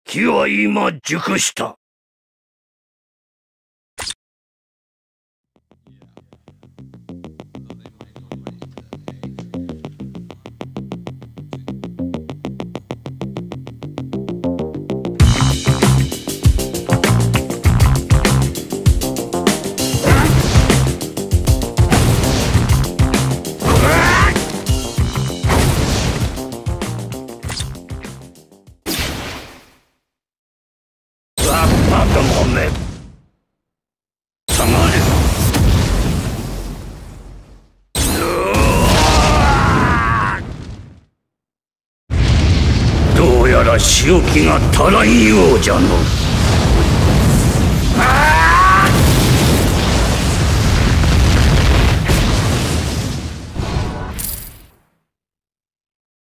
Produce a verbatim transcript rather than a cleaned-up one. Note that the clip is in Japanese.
機は今熟した。どうやら仕置きが足らんようじゃの。